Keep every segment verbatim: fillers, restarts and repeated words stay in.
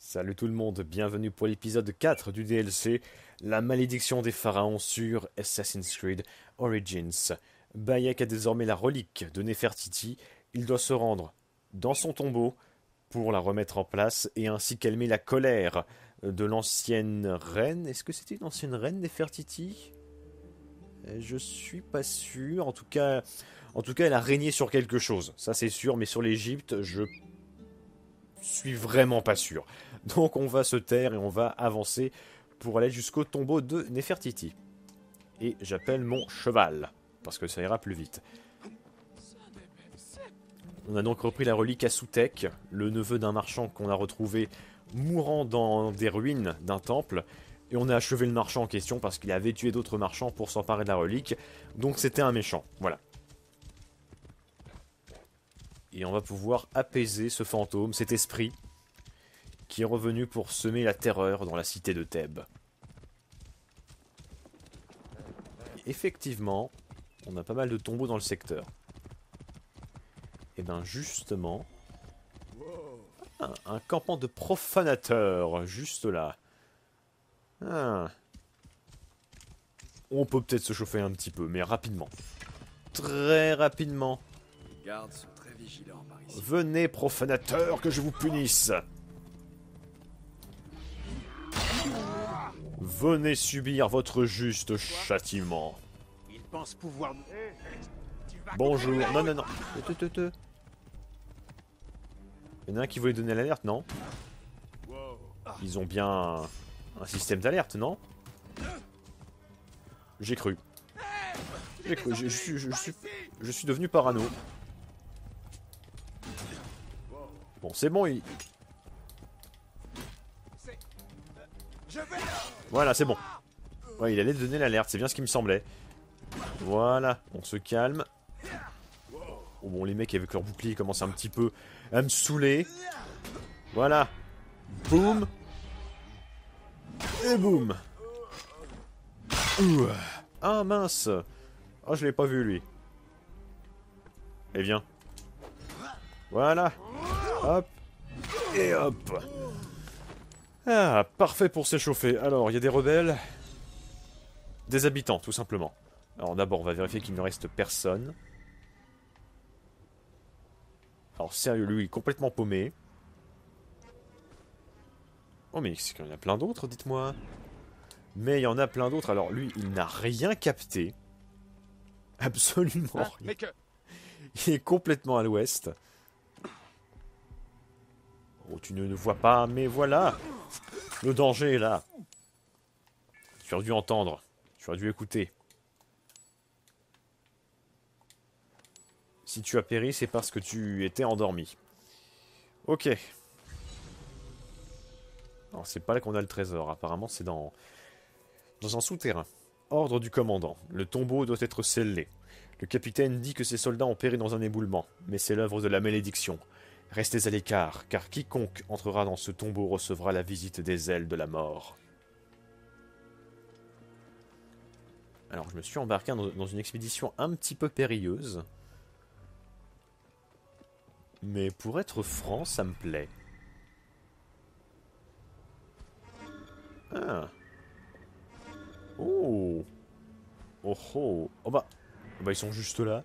Salut tout le monde, bienvenue pour l'épisode quatre du D L C, la malédiction des pharaons sur Assassin's Creed Origins. Bayek a désormais la relique de Nefertiti, il doit se rendre dans son tombeau pour la remettre en place et ainsi calmer la colère de l'ancienne reine. Est-ce que c'était une ancienne reine Nefertiti? Je suis pas sûr, en tout cas, en tout cas elle a régné sur quelque chose, ça c'est sûr, mais sur l'Égypte, je suis vraiment pas sûr. Donc on va se taire et on va avancer pour aller jusqu'au tombeau de Nefertiti. Et j'appelle mon cheval, parce que ça ira plus vite. On a donc repris la relique à Soutek, le neveu d'un marchand qu'on a retrouvé mourant dans des ruines d'un temple. Et on a achevé le marchand en question parce qu'il avait tué d'autres marchands pour s'emparer de la relique. Donc c'était un méchant, voilà. Et on va pouvoir apaiser ce fantôme, cet esprit, qui est revenu pour semer la terreur dans la cité de Thèbes. Effectivement, on a pas mal de tombeaux dans le secteur. Et bien justement, un, un campement de profanateurs, juste là. Ah. On peut peut-être se chauffer un petit peu, mais rapidement. Très rapidement. Les gardes sont très vigilants par ici. Venez, profanateurs, que je vous punisse. Venez subir votre juste châtiment. Ils pensent pouvoir... Bonjour. Non, non, non. Te, te, te. Il y en a un qui voulait donner l'alerte, non? Ils ont bien un, un système d'alerte, non? J'ai cru. J'ai cru. Je, je, suis, je, suis, je suis devenu parano. Bon, c'est bon, il... Voilà, c'est bon. Ouais, il allait donner l'alerte, c'est bien ce qui me semblait. Voilà, on se calme. Oh, bon, les mecs avec leur bouclier commencent un petit peu à me saouler. Voilà. Boum. Et boum. Ouh. Ah mince. Oh, je l'ai pas vu lui. Eh bien. Voilà. Hop. Et hop. Ah, parfait pour s'échauffer. Alors, il y a des rebelles. Des habitants, tout simplement. Alors d'abord, on va vérifier qu'il ne reste personne. Alors sérieux, lui, il est complètement paumé. Oh, mais c'est qu'il y en a plein d'autres, dites-moi. Mais il y en a plein d'autres. Alors lui, il n'a rien capté. Absolument rien. Il est complètement à l'ouest. Oh, tu ne le vois pas, mais voilà. Le danger est là. Tu aurais dû entendre. Tu aurais dû écouter. Si tu as péri, c'est parce que tu étais endormi. Ok. Alors, c'est pas là qu'on a le trésor. Apparemment, c'est dans... dans un souterrain. Ordre du commandant. Le tombeau doit être scellé. Le capitaine dit que ses soldats ont péri dans un éboulement. Mais c'est l'œuvre de la malédiction. Restez à l'écart, car quiconque entrera dans ce tombeau recevra la visite des ailes de la mort. Alors, je me suis embarqué dans une expédition un petit peu périlleuse. Mais pour être franc, ça me plaît. Ah. Oh. Oh oh. Oh bah. Oh bah ils sont juste là.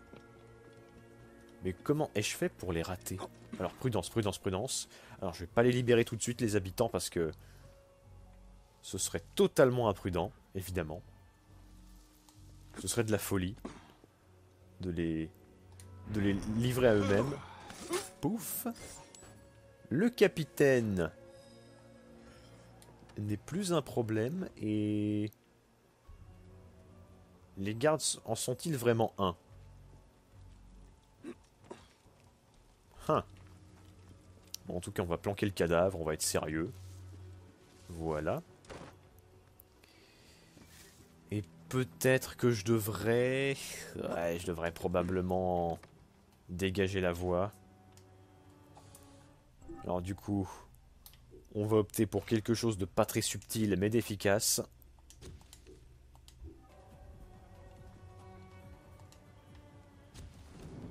Mais comment ai-je fait pour les rater? Alors prudence, prudence, prudence. Alors je vais pas les libérer tout de suite les habitants parce que... ce serait totalement imprudent, évidemment. Ce serait de la folie. De les... de les livrer à eux-mêmes. Pouf. Le capitaine n'est plus un problème et... les gardes en sont-ils vraiment un? Hein. Bon, en tout cas, on va planquer le cadavre, on va être sérieux. Voilà. Et peut-être que je devrais... Ouais, je devrais probablement dégager la voie. Alors du coup, on va opter pour quelque chose de pas très subtil, mais d'efficace.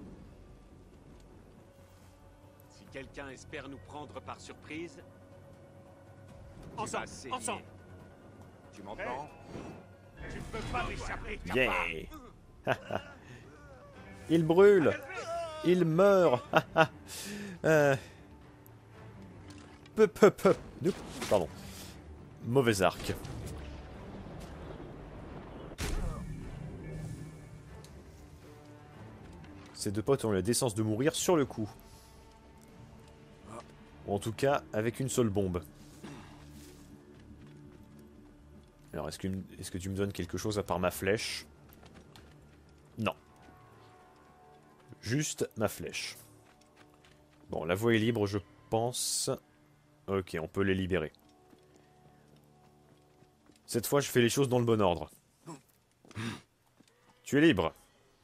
Si quelqu'un espère nous prendre par surprise, Ensemble, ensemble. Tu m'entends? Tu ne peux pas m'échapper. Yeah. Il brûle. Il meurt. euh... Peu, peu, peu. Pardon. Mauvais arc. Ces deux potes ont eu la décence de mourir sur le coup. Ou en tout cas, avec une seule bombe. Alors, est-ce que, est-ce que tu me donnes quelque chose à part ma flèche? Non. Juste ma flèche. Bon, la voie est libre, je pense. Ok, on peut les libérer. Cette fois, je fais les choses dans le bon ordre. Tu es libre.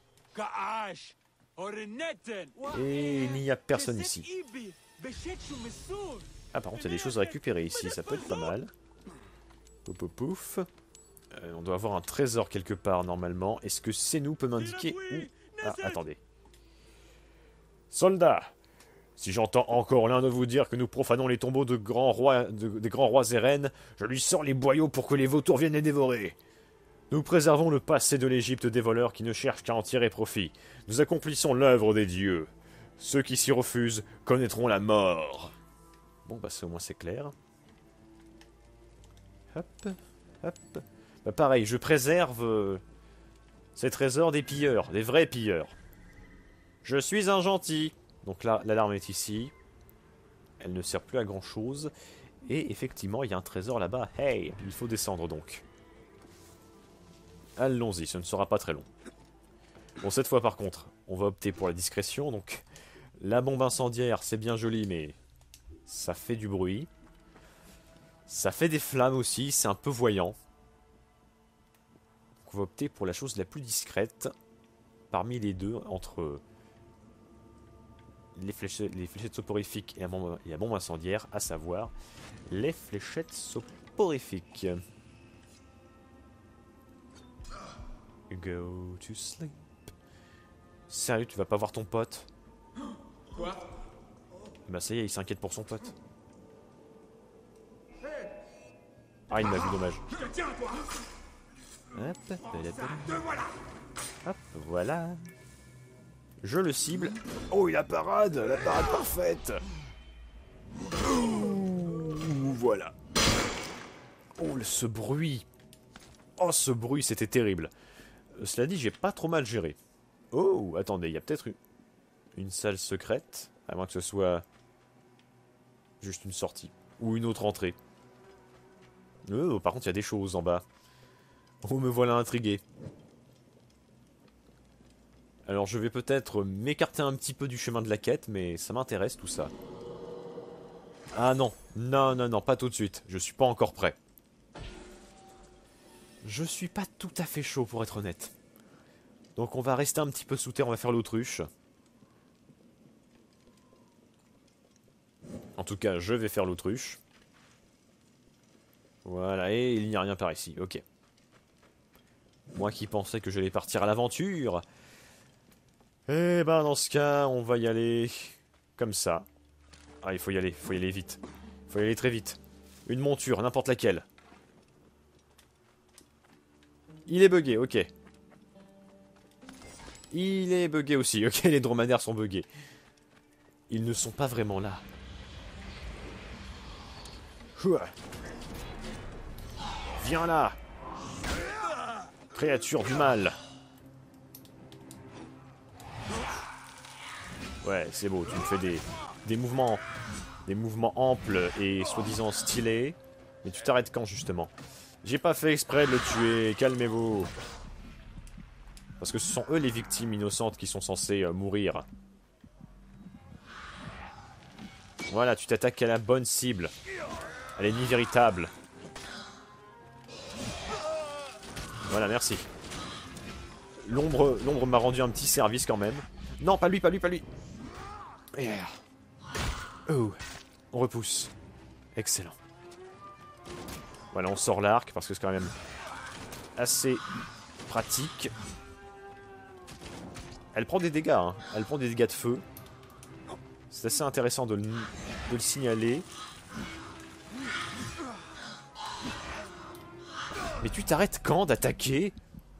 Et il n'y a personne ici. Ah, par contre, il y a des choses à récupérer ici, ça peut être pas mal. Pouf, pouf, pouf. Euh, on doit avoir un trésor quelque part, normalement. Est-ce que Senu peut m'indiquer où... Ah, attendez. Soldats, si j'entends encore l'un de vous dire que nous profanons les tombeaux de grands rois, de, des grands rois et reines, je lui sors les boyaux pour que les vautours viennent les dévorer. Nous préservons le passé de l'Égypte des voleurs qui ne cherchent qu'à en tirer profit. Nous accomplissons l'œuvre des dieux. Ceux qui s'y refusent connaîtront la mort. Bon, bah ça au moins c'est clair. Hop, hop. Bah pareil, je préserve euh, ces trésors des pilleurs, des vrais pilleurs. Je suis un gentil. Donc là, l'alarme est ici. Elle ne sert plus à grand chose. Et effectivement, il y a un trésor là-bas. Hey, il faut descendre donc. Allons-y, ce ne sera pas très long. Bon, cette fois par contre, on va opter pour la discrétion. Donc, la bombe incendiaire, c'est bien joli, mais ça fait du bruit. Ça fait des flammes aussi, c'est un peu voyant. Donc, on va opter pour la chose la plus discrète parmi les deux, entre les fléchettes, les fléchettes soporifiques et la, bombe, et la bombe incendiaire, à savoir les fléchettes soporifiques. Go to sleep. Sérieux, tu vas pas voir ton pote? Quoi? Bah ça y est, il s'inquiète pour son pote. Ah, il m'a vu, dommage. Hop, hop, voilà. Je le cible. Oh, il a parade, la parade parfaite. Ouh, voilà. Oh, ce bruit. Oh, ce bruit, c'était terrible. Cela dit, j'ai pas trop mal géré. Oh, attendez, il y a peut-être une, une salle secrète, à moins que ce soit juste une sortie, ou une autre entrée. Oh, par contre, il y a des choses en bas. Oh, me voilà intrigué. Alors, je vais peut-être m'écarter un petit peu du chemin de la quête, mais ça m'intéresse tout ça. Ah non, non, non, non, pas tout de suite. Je suis pas encore prêt. Je suis pas tout à fait chaud pour être honnête. Donc on va rester un petit peu sous terre, on va faire l'autruche. En tout cas, je vais faire l'autruche. Voilà, et il n'y a rien par ici, ok. Moi qui pensais que j'allais partir à l'aventure. Eh ben dans ce cas, on va y aller comme ça. Ah, il faut y aller, il faut y aller vite. Il faut y aller très vite. Une monture, n'importe laquelle. Il est bugué, ok. Il est bugué aussi, ok, les dromadaires sont buggés. Ils ne sont pas vraiment là. Viens là, créature du mal. Ouais, c'est beau, tu me fais des, des mouvements des mouvements amples et soi-disant stylés. Mais tu t'arrêtes quand, justement? J'ai pas fait exprès de le tuer, calmez-vous. Parce que ce sont eux les victimes innocentes qui sont censées euh, mourir. Voilà, tu t'attaques à la bonne cible. À l'ennemi véritable. Voilà, merci. L'ombre l'ombre m'a rendu un petit service quand même. Non, pas lui, pas lui, pas lui. Yeah. Oh, on repousse. Excellent. Voilà, on sort l'arc parce que c'est quand même assez pratique. Elle prend des dégâts, hein. Elle prend des dégâts de feu. C'est assez intéressant de le, de le signaler. Mais tu t'arrêtes quand d'attaquer?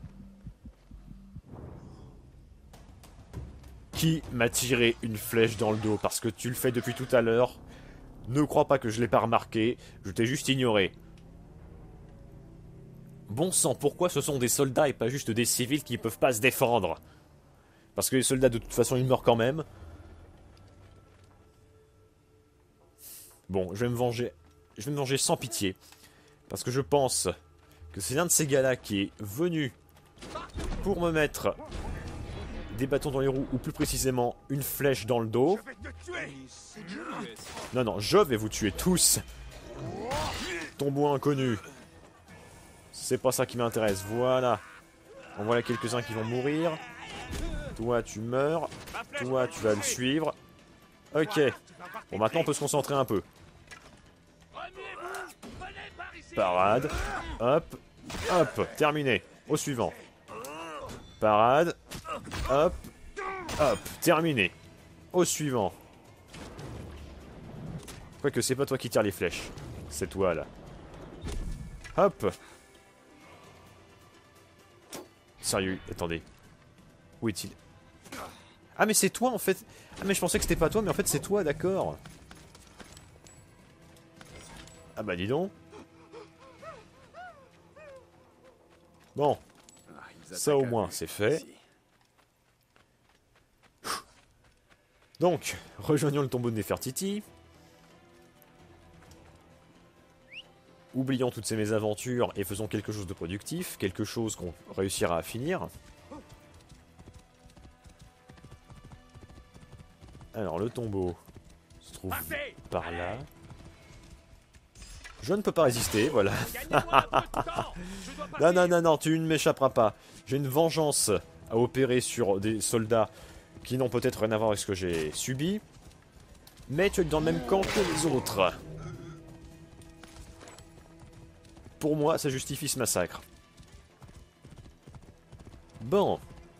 Qui m'a tiré une flèche dans le dos? Parce que tu le fais depuis tout à l'heure. Ne crois pas que je l'ai pas remarqué. Je t'ai juste ignoré. Bon sang, pourquoi ce sont des soldats et pas juste des civils qui peuvent pas se défendre? Parce que les soldats de toute façon ils meurent quand même. Bon, je vais me venger. Je vais me venger sans pitié. Parce que je pense que c'est l'un de ces gars-là qui est venu pour me mettre des bâtons dans les roues, ou plus précisément une flèche dans le dos. Non, non, je vais vous tuer tous. Tombeau inconnu. C'est pas ça qui m'intéresse, voilà. En voilà quelques-uns qui vont mourir. Toi, tu meurs. Toi, tu vas le suivre. Ok. Bon, maintenant, on peut se concentrer un peu. Parade. Hop. Hop. Terminé. Au suivant. Parade. Hop. Hop. Terminé. Au suivant. Quoique, c'est pas toi qui tire les flèches. C'est toi, là. Hop. Sérieux, attendez. Où est-il? Ah mais c'est toi en fait. Ah mais je pensais que c'était pas toi, mais en fait c'est toi, d'accord. Ah bah dis donc. Bon. Ça au moins c'est fait. Donc, rejoignons le tombeau de Nefertiti. Oublions toutes ces mésaventures et faisons quelque chose de productif, quelque chose qu'on réussira à finir. Alors, le tombeau se trouve par là. Je ne peux pas résister, voilà. Non, non, non, non, tu ne m'échapperas pas. J'ai une vengeance à opérer sur des soldats qui n'ont peut-être rien à voir avec ce que j'ai subi. Mais tu es dans le même camp que les autres. Pour moi, ça justifie ce massacre. Bon.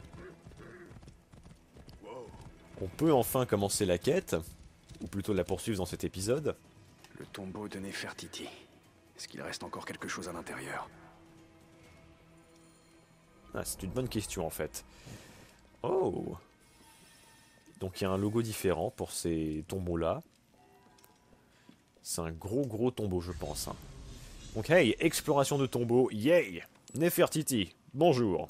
On peut enfin commencer la quête, ou plutôt la poursuivre dans cet épisode. Le tombeau de Nefertiti. Est-ce qu'il reste encore quelque chose à l'intérieur? Ah, c'est une bonne question en fait. Oh. Donc il y a un logo différent pour ces tombeaux-là. C'est un gros gros tombeau, je pense. Hein. Donc hey, exploration de tombeau, yay! Nefertiti, bonjour.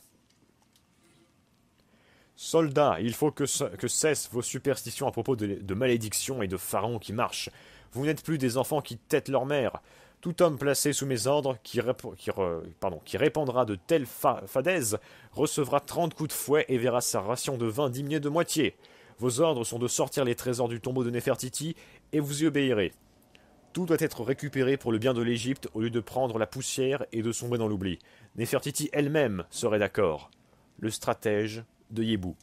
Soldats, il faut que, que cessent vos superstitions à propos de, de malédictions et de pharaons qui marchent. Vous n'êtes plus des enfants qui têtent leur mère. Tout homme placé sous mes ordres qui, qui, pardon, qui répandra de telles fa fadaises recevra trente coups de fouet et verra sa ration de vin diminuer de moitié. Vos ordres sont de sortir les trésors du tombeau de Nefertiti et vous y obéirez. Tout doit être récupéré pour le bien de l'Égypte au lieu de prendre la poussière et de sombrer dans l'oubli. Nefertiti elle-même serait d'accord. Le stratège de Yébou.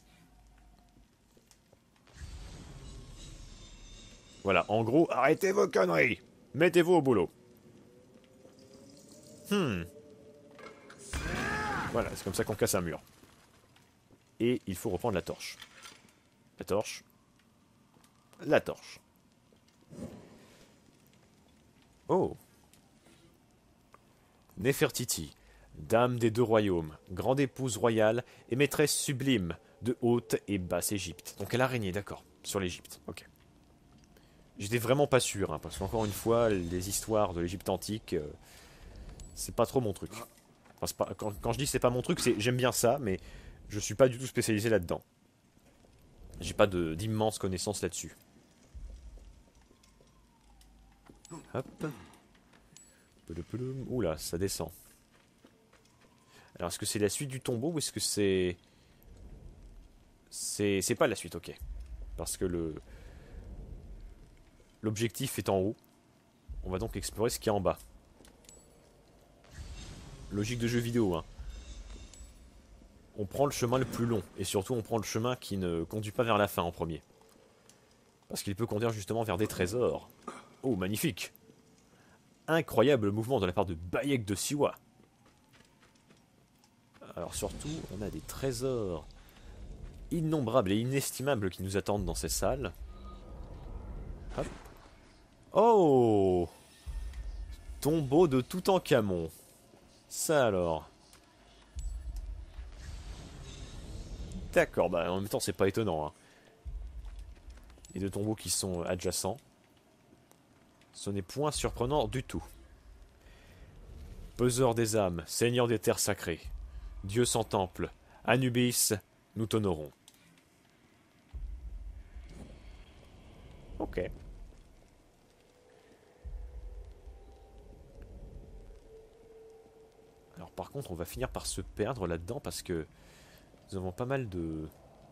Voilà, en gros, arrêtez vos conneries. Mettez-vous au boulot. Hmm. Voilà, c'est comme ça qu'on casse un mur. Et il faut reprendre la torche. La torche. La torche. Oh. Nefertiti, dame des deux royaumes, grande épouse royale et maîtresse sublime de haute et basse Égypte. Donc elle a régné, d'accord, sur l'Égypte. Ok. J'étais vraiment pas sûr, hein, parce qu'encore une fois, les histoires de l'Égypte antique, euh, c'est pas trop mon truc. Enfin, pas, quand, quand je dis c'est pas mon truc, c'est j'aime bien ça, mais je suis pas du tout spécialisé là-dedans. J'ai pas d'immenses connaissances là-dessus. Hop. Oula, ça descend. Alors, est-ce que c'est la suite du tombeau ou est-ce que c'est... C'est c'est pas la suite, ok. Parce que le... L'objectif est en haut. On va donc explorer ce qu'il y a en bas. Logique de jeu vidéo, hein. On prend le chemin le plus long. Et surtout, on prend le chemin qui ne conduit pas vers la fin en premier. Parce qu'il peut conduire justement vers des trésors. Oh, magnifique! Incroyable mouvement de la part de Bayek de Siwa. Alors surtout, on a des trésors innombrables et inestimables qui nous attendent dans ces salles. Hop. Oh! Tombeau de Toutankhamon. Ça alors. D'accord, bah en même temps c'est pas étonnant. Hein. Les deux tombeaux qui sont adjacents. Ce n'est point surprenant du tout. Peseur des âmes, seigneur des terres sacrées, Dieu sans temple, Anubis, nous t'honorons. Ok. Alors par contre, on va finir par se perdre là-dedans parce que nous avons pas mal de...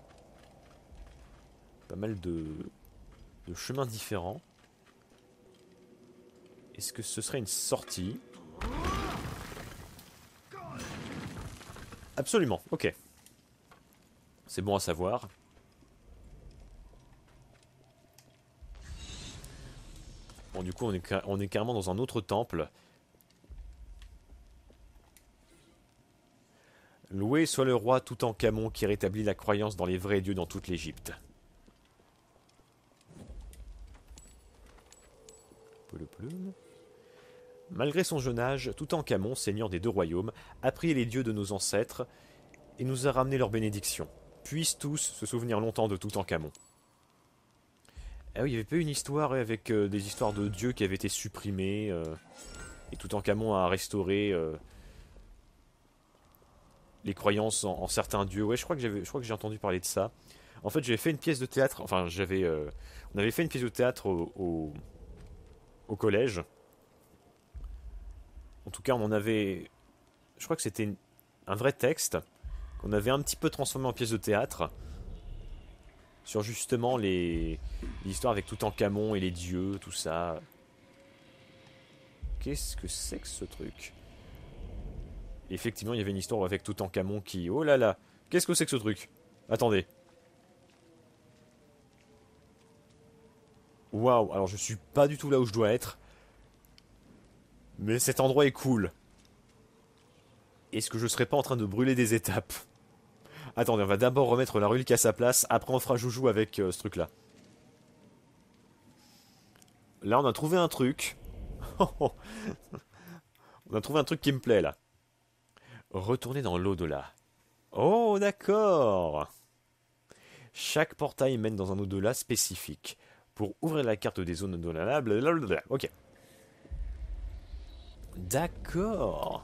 Pas mal de... de chemins différents. Est-ce que ce serait une sortie? Absolument, ok. C'est bon à savoir. Bon, du coup, on est, on est carrément dans un autre temple. Loué soit le roi Toutankhamon qui rétablit la croyance dans les vrais dieux dans toute l'Égypte. Malgré son jeune âge, Toutankhamon, seigneur des deux royaumes, a prié les dieux de nos ancêtres et nous a ramené leur bénédiction. Puissent tous se souvenir longtemps de Toutankhamon. Ah oui, il n'y avait pas une histoire avec euh, des histoires de dieux qui avaient été supprimées euh, et Toutankhamon a restauré euh, les croyances en, en certains dieux. Ouais, je crois que j'avais, je crois que j'ai entendu parler de ça. En fait, j'avais fait une pièce de théâtre. Enfin, j'avais, euh, on avait fait une pièce de théâtre au, au, au collège. En tout cas, on en avait... Je crois que c'était un vrai texte qu'on avait un petit peu transformé en pièce de théâtre sur justement les l'histoire avec Toutankhamon et les dieux, tout ça. Qu'est-ce que c'est que ce truc? Et effectivement, il y avait une histoire avec Toutankhamon qui... Oh là là! Qu'est-ce que c'est que ce truc? Attendez. Waouh! Alors, je suis pas du tout là où je dois être. Mais cet endroit est cool. Est-ce que je serais pas en train de brûler des étapes? Attendez, on va d'abord remettre la relique à sa place, après on fera joujou avec euh, ce truc-là. Là, on a trouvé un truc. On a trouvé un truc qui me plaît, là. Retourner dans l'au-delà. Oh, d'accord. Chaque portail mène dans un au-delà spécifique. Pour ouvrir la carte des zones au-delà, blablabla. Ok. D'accord.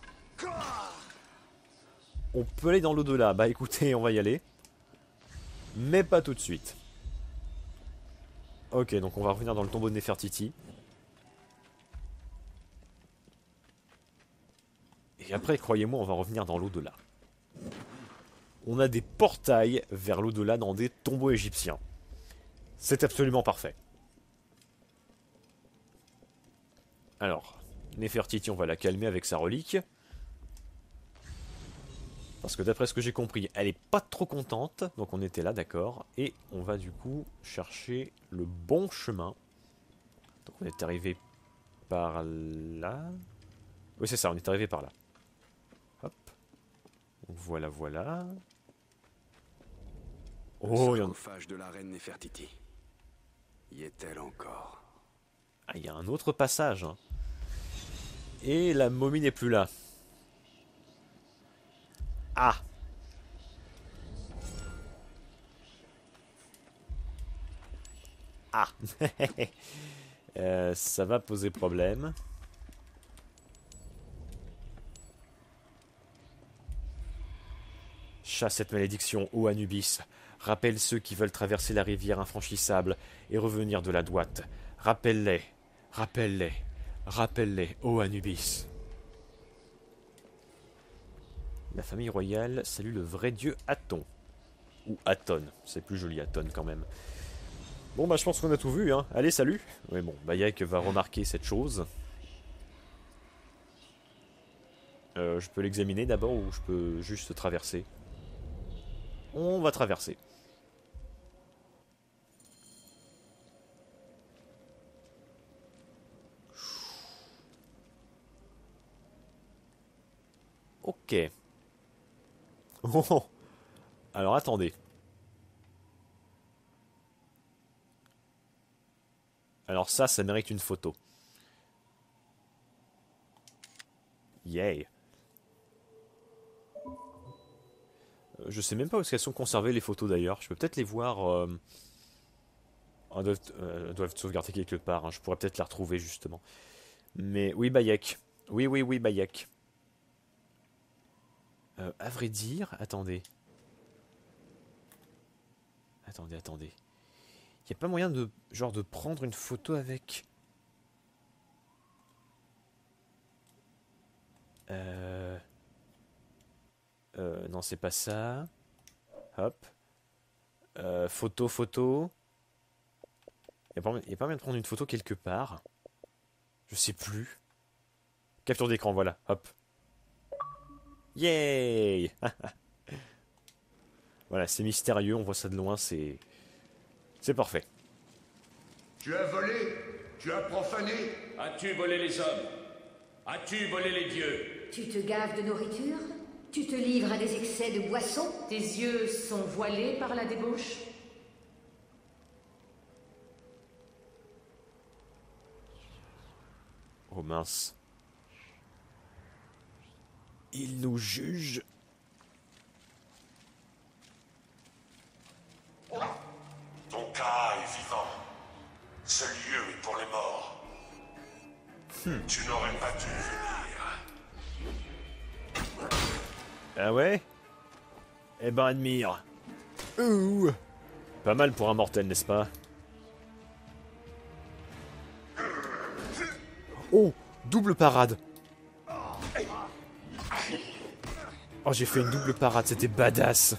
On peut aller dans l'au-delà. Bah écoutez, on va y aller. Mais pas tout de suite. Ok, donc on va revenir dans le tombeau de Nefertiti. Et après, croyez-moi, on va revenir dans l'au-delà. On a des portails vers l'au-delà dans des tombeaux égyptiens. C'est absolument parfait. Alors, Nefertiti, on va la calmer avec sa relique. Parce que d'après ce que j'ai compris, elle est pas trop contente. Donc on était là, d'accord. Et on va du coup chercher le bon chemin. Donc on est arrivé par là. Oui, c'est ça, on est arrivé par là. Hop. Donc voilà, voilà. Oh, il y en a... sarcophage de la reine Nefertiti. Y est-elle encore? Ah, il y a un autre passage. Hein. Et la momie n'est plus là. Ah! Ah! euh, ça va poser problème. Chasse cette malédiction, ô Anubis. Rappelle ceux qui veulent traverser la rivière infranchissable et revenir de la droite. Rappelle-les, rappelle-les, rappelle-les, ô Anubis. La famille royale salue le vrai dieu Aton. Ou Aton, c'est plus joli Aton quand même. Bon bah je pense qu'on a tout vu, hein. Allez, salut. Oui bon, Bayek va remarquer cette chose. Euh, je peux l'examiner d'abord ou je peux juste traverser? On va traverser. Ok. Oh. Alors attendez. Alors ça, ça mérite une photo. Yay. Euh, je sais même pas où est-ce qu'elles sont conservées les photos d'ailleurs. Je peux peut-être les voir. Euh... oh, elles, doivent, euh, elles doivent être sauvegardées quelque part. Hein. Je pourrais peut-être les retrouver justement. Mais oui, Bayek. Oui, oui, oui, Bayek. Euh, à vrai dire, attendez. Attendez, attendez. Il n'y a pas moyen de, genre, de prendre une photo avec... Euh... Euh, non, c'est pas ça. Hop. Euh, photo, photo. Il n'y a, a pas moyen de prendre une photo quelque part. Je sais plus. Capture d'écran, voilà. Hop. Yay. Voilà, c'est mystérieux, on voit ça de loin, c'est... C'est parfait. Tu as volé? Tu as profané? As-tu volé les hommes? As-tu volé les dieux? Tu te gaves de nourriture? Tu te livres à des excès de boissons? Tes yeux sont voilés par la débauche? Oh mince. Il nous juge. Ton cas est vivant. Ce lieu est pour les morts. Hmm. Tu n'aurais pas dû venir. Ah ouais? Eh ben admire. Ouh. Pas mal pour un mortel, n'est-ce pas? Oh, double parade. Oh, j'ai fait une double parade, c'était badass.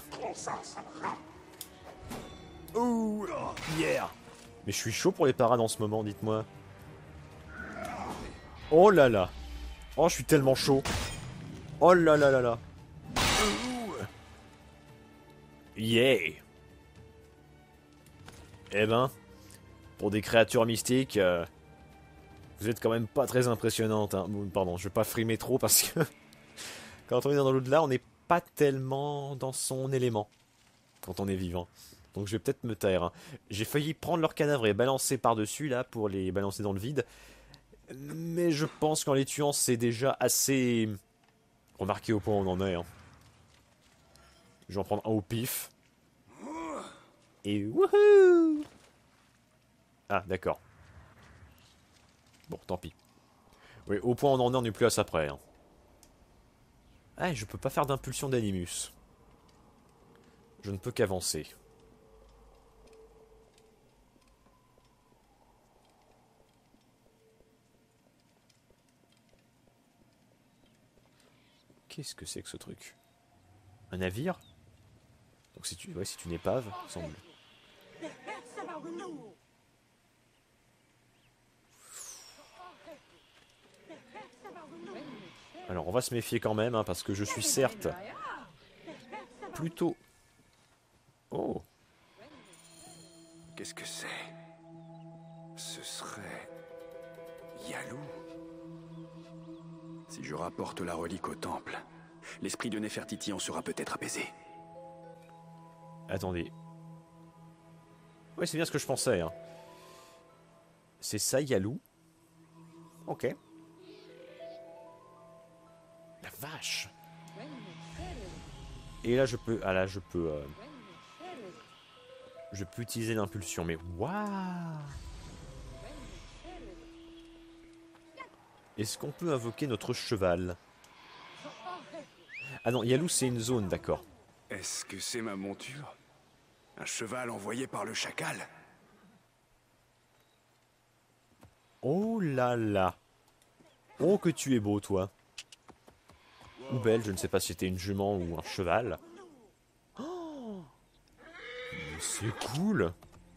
Oh, yeah. Mais je suis chaud pour les parades en ce moment, dites-moi. Oh là là. Oh, je suis tellement chaud. Oh là là là là. Yeah. Eh ben, pour des créatures mystiques, euh, vous êtes quand même pas très impressionnantes. Hein. Bon, pardon, je vais pas frimer trop parce que quand on est dans l'au-delà, on n'est pas tellement dans son élément quand on est vivant. Donc je vais peut-être me taire. Hein. J'ai failli prendre leurs cadavres et balancer par-dessus là pour les balancer dans le vide. Mais je pense qu'en les tuant, c'est déjà assez remarqué au point où on en est. Hein. Je vais en prendre un au pif. Et wouhou! Ah, d'accord. Bon, tant pis. Oui, au point où on en est, on n'est plus à ça près. Hein. Ah, je peux pas faire d'impulsion d'animus. Je ne peux qu'avancer. Qu'est-ce que c'est que ce truc? Un navire? Donc c'est ouais, c'est une épave, il semble. Alors on va se méfier quand même, hein, parce que je suis certes plutôt... Oh! Qu'est-ce que c'est? Ce serait... Yalou? Si je rapporte la relique au temple, l'esprit de Néfertiti en sera peut-être apaisé. Attendez. Ouais, c'est bien ce que je pensais. Hein. C'est ça, Yalou? Ok. La vache! Et là, je peux... Ah là, je peux... Euh... Je peux utiliser l'impulsion, mais waouh! Est-ce qu'on peut invoquer notre cheval? Ah non, Yalou, c'est une zone, d'accord. Est-ce que c'est ma monture? Un cheval envoyé par le chacal? Oh là là! Oh, que tu es beau, toi! Ou belle, je ne sais pas si c'était une jument ou un cheval. Oh, c'est cool!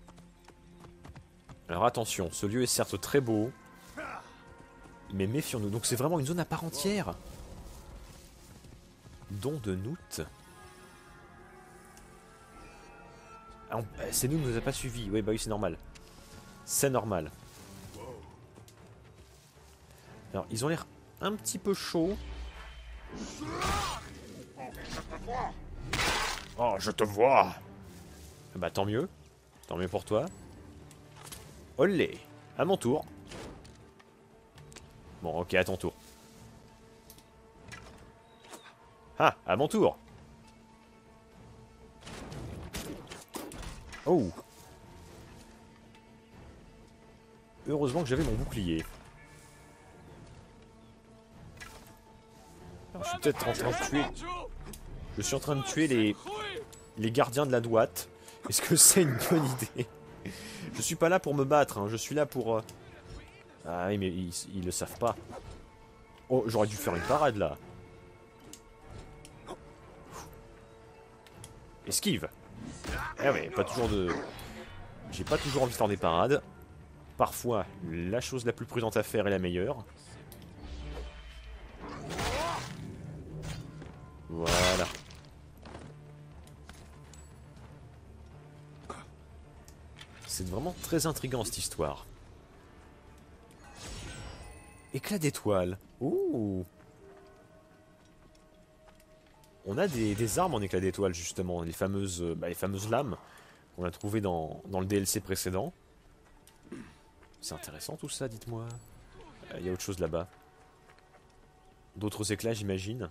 Alors attention, ce lieu est certes très beau, mais méfions-nous. Donc c'est vraiment une zone à part entière. Don de Nout. Ah, c'est nous, ne nous a pas suivis. Oui, bah oui, c'est normal. C'est normal. Alors, ils ont l'air un petit peu chauds. Oh, je te vois. Bah tant mieux. Tant mieux pour toi. Olé. À mon tour. Bon, ok, à ton tour. Ah, à mon tour. Oh. Heureusement que j'avais mon bouclier. Alors, je suis peut-être en train de tuer... Je suis en train de tuer les... les gardiens de la droite. Est-ce que c'est une bonne idée? Je suis pas là pour me battre, hein. Je suis là pour... Euh... Ah oui, mais ils, ils le savent pas. Oh, j'aurais dû faire une parade, là. Esquive. Eh ouais, pas toujours de... J'ai pas toujours envie de faire des parades. Parfois, la chose la plus prudente à faire est la meilleure. Voilà. C'est vraiment très intriguant cette histoire. Éclat d'étoiles. Ouh. On a des, des armes en éclat d'étoiles justement, les fameuses, bah, les fameuses lames qu'on a trouvées dans, dans le D L C précédent. C'est intéressant tout ça, dites-moi. Il y a autre chose là-bas. D'autres éclats, j'imagine.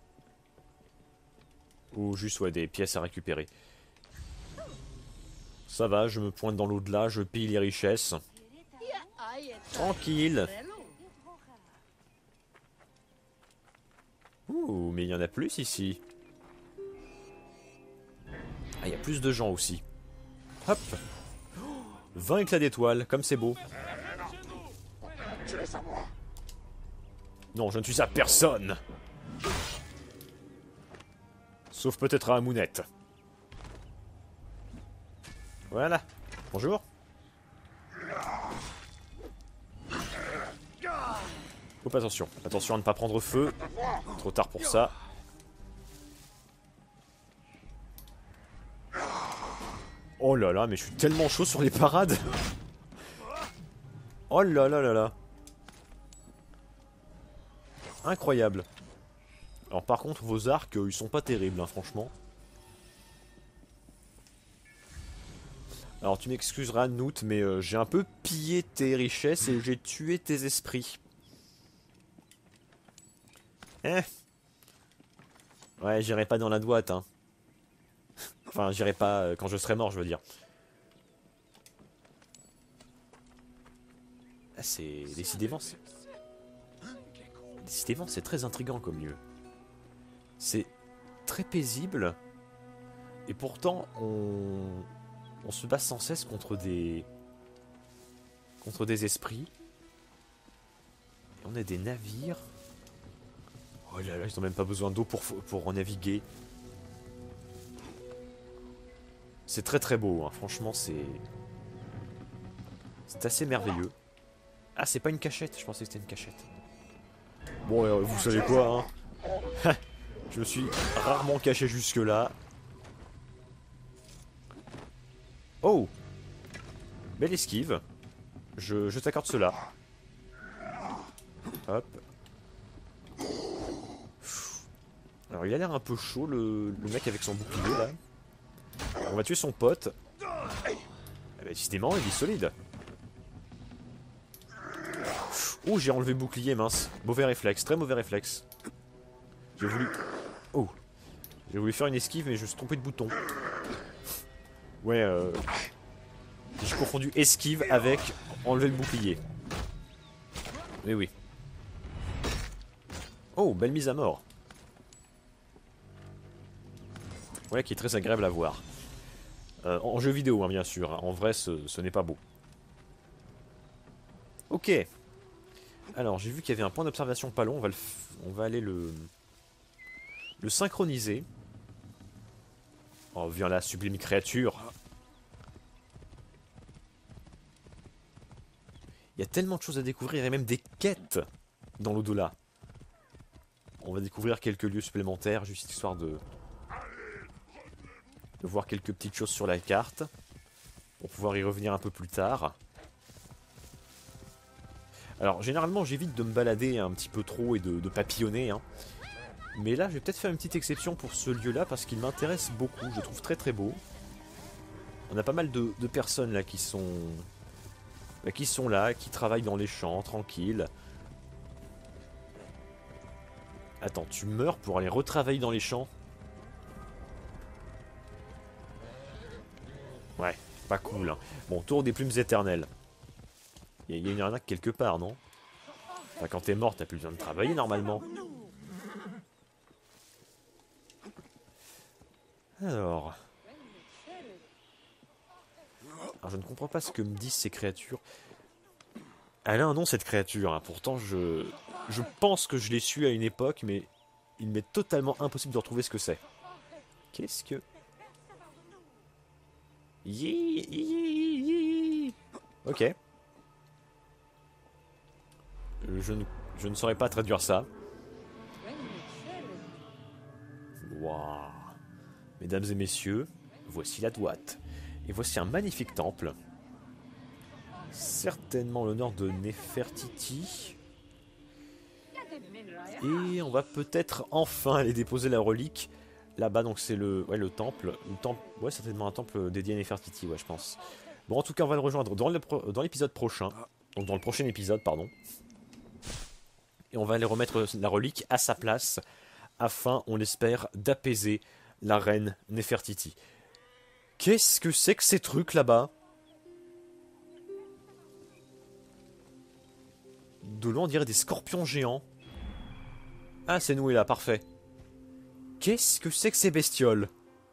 Ou juste ouais, des pièces à récupérer. Ça va, je me pointe dans l'au-delà, je pille les richesses. Tranquille. Ouh, mais il y en a plus ici. Ah, il y a plus de gens aussi. Hop. vingt éclats d'étoiles, comme c'est beau. Non, je ne suis à personne. Sauf peut-être à Amounette. Voilà. Bonjour. Hop, attention. Attention à ne pas prendre feu. Trop tard pour ça. Oh là là, mais je suis tellement chaud sur les parades. Oh là là là là. Incroyable. Alors par contre, vos arcs, ils sont pas terribles, hein, franchement. Alors tu m'excuseras, Noot, mais euh, j'ai un peu pillé tes richesses et j'ai tué tes esprits. Eh. Ouais, j'irai pas dans la boîte, hein. Enfin, j'irai pas euh, quand je serai mort, je veux dire. Ah, c'est... Décidément, c'est... Décidément, c'est très intriguant comme lieu. C'est très paisible. Et pourtant, on... On se bat sans cesse contre des... Contre des esprits. Et on a des navires. Oh là là, ils n'ont même pas besoin d'eau pour, pour naviguer. C'est très très beau, hein. Franchement, c'est... C'est assez merveilleux. Ah, c'est pas une cachette, je pensais que c'était une cachette. Bon, euh, vous savez quoi, hein. Je me suis rarement caché jusque-là. Oh! Belle esquive. Je, je t'accorde cela. Hop. Alors il a l'air un peu chaud, le, le mec avec son bouclier là. On va tuer son pote. Ah bah, décidément, il est solide. Oh, j'ai enlevé le bouclier, mince. Mauvais réflexe, très mauvais réflexe. J'ai voulu... Oh. J'ai voulu faire une esquive, mais je me suis trompé de bouton. Ouais, euh... j'ai confondu esquive avec enlever le bouclier. Mais oui. Oh, belle mise à mort. Ouais, qui est très agréable à voir. Euh, en jeu vidéo, hein, bien sûr. En vrai, ce, ce n'est pas beau. Ok. Alors, j'ai vu qu'il y avait un point d'observation pas long. On va, le f... On va aller le... Le synchroniser. Oh, viens là, sublime créature. Il y a tellement de choses à découvrir. Il y a même des quêtes dans l'au-delà. On va découvrir quelques lieux supplémentaires, juste histoire de... de voir quelques petites choses sur la carte. Pour pouvoir y revenir un peu plus tard. Alors, généralement, j'évite de me balader un petit peu trop et de, de papillonner, hein. Mais là, je vais peut-être faire une petite exception pour ce lieu-là, parce qu'il m'intéresse beaucoup, je le trouve très très beau. On a pas mal de, de personnes là qui sont... Bah, qui sont là, qui travaillent dans les champs, tranquilles. Attends, tu meurs pour aller retravailler dans les champs? Ouais. Pas cool, hein. Bon, tour des plumes éternelles. Il y, y a une arnaque quelque part, non? Enfin, quand t'es mort, t'as plus besoin de travailler, normalement. Alors... Alors, je ne comprends pas ce que me disent ces créatures. Elle a un nom, cette créature, hein. Pourtant, je... Je pense que je l'ai su à une époque, mais... Il m'est totalement impossible de retrouver ce que c'est. Qu'est-ce que... Yi, yi, yi. Ok. Je ne, je ne saurais pas traduire ça. Waouh. Mesdames et messieurs, voici la droite. Et voici un magnifique temple. Certainement l'honneur de Nefertiti. Et on va peut-être enfin aller déposer la relique. Là-bas, donc c'est le, ouais, le temple. Le temple. Ouais, certainement un temple dédié à Nefertiti, ouais, je pense. Bon, en tout cas, on va le rejoindre dans le pro, dans l'épisode prochain. Donc dans le prochain épisode, pardon. Et on va aller remettre la relique à sa place. Afin, on l'espère, d'apaiser la reine Nefertiti. Qu'est-ce que c'est que ces trucs là-bas? De loin, on dirait des scorpions géants. Ah, c'est noué là, parfait. Qu'est-ce que c'est que ces bestioles?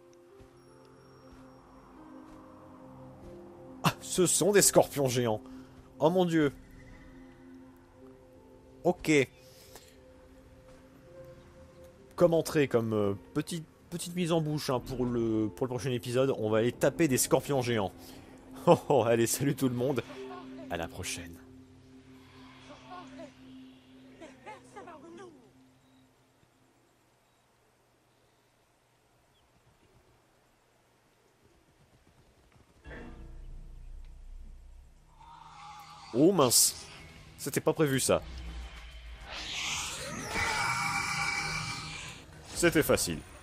Ah, ce sont des scorpions géants. Oh mon dieu. Ok. Comme entrée, comme euh, petite, petite mise en bouche hein, pour, le, pour le prochain épisode, on va aller taper des scorpions géants. Oh, oh, allez, salut tout le monde. À la prochaine. Oh mince, c'était pas prévu ça. C'était facile.